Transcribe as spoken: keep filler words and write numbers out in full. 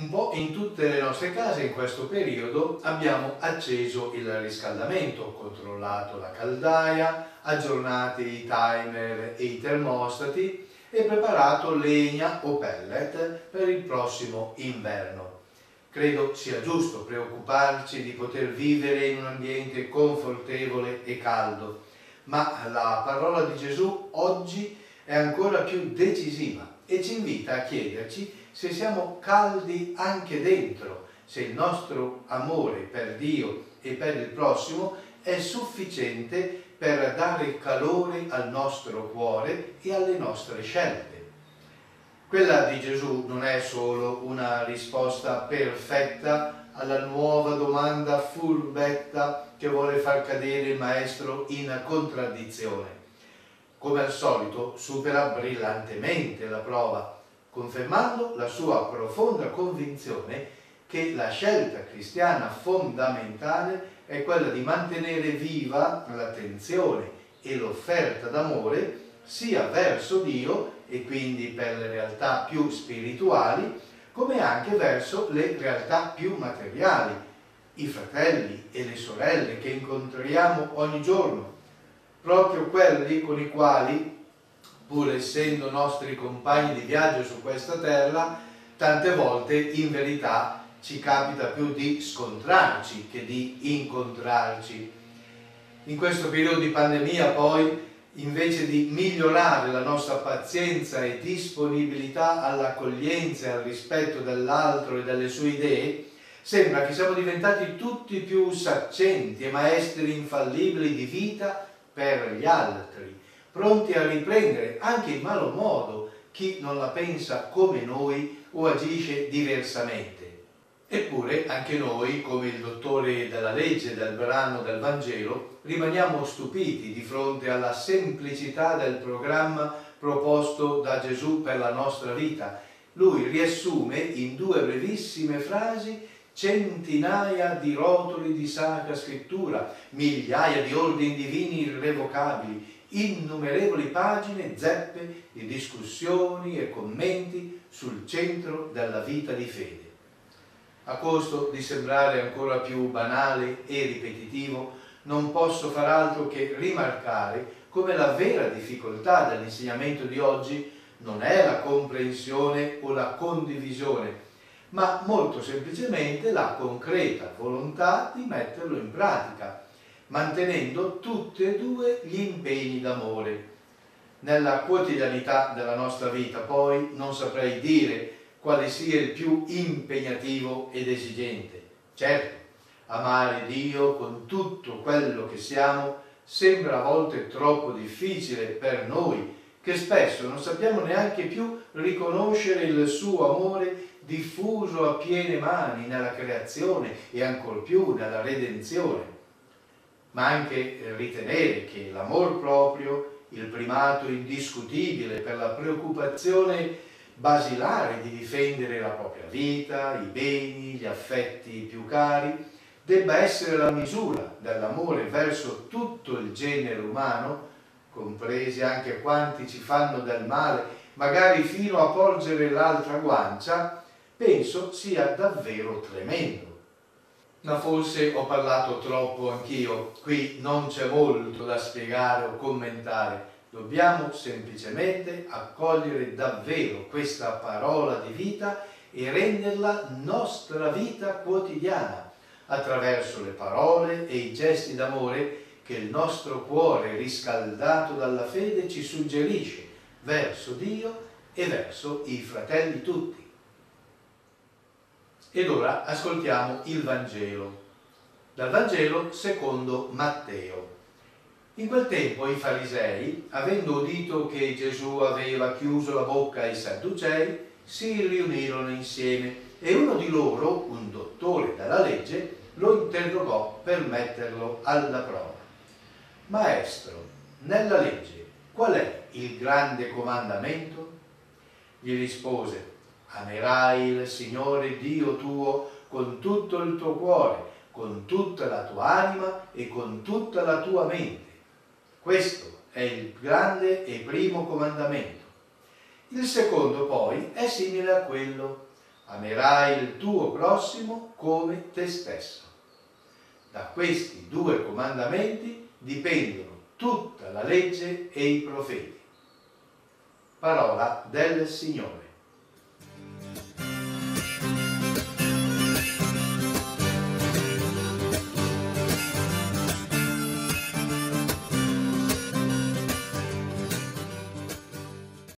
Un po' in tutte le nostre case in questo periodo abbiamo acceso il riscaldamento, controllato la caldaia, aggiornati i timer e i termostati e preparato legna o pellet per il prossimo inverno. Credo sia giusto preoccuparci di poter vivere in un ambiente confortevole e caldo, ma la parola di Gesù oggi è ancora più decisiva e ci invita a chiederci se siamo caldi anche dentro, se il nostro amore per Dio e per il prossimo è sufficiente per dare calore al nostro cuore e alle nostre scelte. Quella di Gesù non è solo una risposta perfetta alla nuova domanda furbetta che vuole far cadere il maestro in contraddizione. Come al solito supera brillantemente la prova, confermando la sua profonda convinzione che la scelta cristiana fondamentale è quella di mantenere viva l'attenzione e l'offerta d'amore sia verso Dio e quindi per le realtà più spirituali, come anche verso le realtà più materiali, i fratelli e le sorelle che incontriamo ogni giorno, proprio quelli con i quali, pur essendo nostri compagni di viaggio su questa terra, tante volte in verità ci capita più di scontrarci che di incontrarci. In questo periodo di pandemia poi, invece di migliorare la nostra pazienza e disponibilità all'accoglienza e al rispetto dell'altro e delle sue idee, sembra che siamo diventati tutti più saccenti e maestri infallibili di vita per gli altri, pronti a riprendere anche in malo modo chi non la pensa come noi o agisce diversamente. Eppure anche noi, come il dottore della legge del brano del Vangelo, rimaniamo stupiti di fronte alla semplicità del programma proposto da Gesù per la nostra vita. Lui riassume in due brevissime frasi centinaia di rotoli di Sacra Scrittura, migliaia di ordini divini irrevocabili, innumerevoli pagine zeppe di discussioni e commenti sul centro della vita di fede. A costo di sembrare ancora più banale e ripetitivo, non posso far altro che rimarcare come la vera difficoltà dell'insegnamento di oggi non è la comprensione o la condivisione, ma molto semplicemente la concreta volontà di metterlo in pratica, mantenendo tutti e due gli impegni d'amore. Nella quotidianità della nostra vita, poi, non saprei dire quale sia il più impegnativo ed esigente. Certo, amare Dio con tutto quello che siamo sembra a volte troppo difficile per noi, che spesso non sappiamo neanche più riconoscere il suo amore diffuso a piene mani nella creazione e ancor più nella redenzione, ma anche ritenere che l'amor proprio, il primato indiscutibile per la preoccupazione basilare di difendere la propria vita, i beni, gli affetti più cari, debba essere la misura dell'amore verso tutto il genere umano, compresi anche quanti ci fanno del male, magari fino a porgere l'altra guancia, penso sia davvero tremendo. Ma forse ho parlato troppo anch'io, qui non c'è molto da spiegare o commentare, dobbiamo semplicemente accogliere davvero questa parola di vita e renderla nostra vita quotidiana, attraverso le parole e i gesti d'amore che il nostro cuore riscaldato dalla fede ci suggerisce verso Dio e verso i fratelli tutti. Ed ora ascoltiamo il Vangelo. Dal Vangelo secondo Matteo. In quel tempo i farisei, avendo udito che Gesù aveva chiuso la bocca ai Sadducei, si riunirono insieme e uno di loro, un dottore della legge, lo interrogò per metterlo alla prova. Maestro, nella legge qual è il grande comandamento? Gli rispose: amerai il Signore Dio tuo con tutto il tuo cuore, con tutta la tua anima e con tutta la tua mente. Questo è il grande e primo comandamento. Il secondo poi è simile a quello: Amerai il tuo prossimo come te stesso. Da questi due comandamenti dipendono tutta la legge e i profeti. Parola del Signore.